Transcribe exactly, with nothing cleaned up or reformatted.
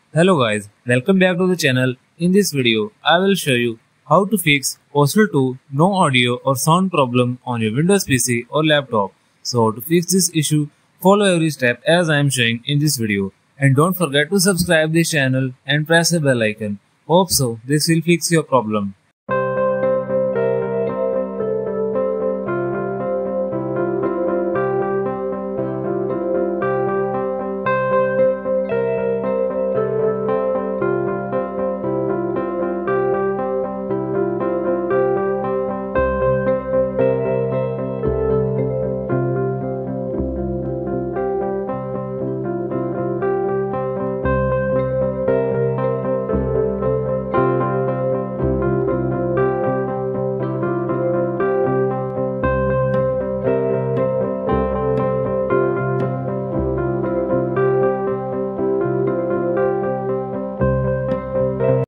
Hello guys, welcome back to the channel. In this video, I will show you how to fix POSTAL two no audio or sound problem on your Windows P C or laptop. So to fix this issue, follow every step as I am showing in this video. And don't forget to subscribe this channel and press the bell icon. Hope so, this will fix your problem.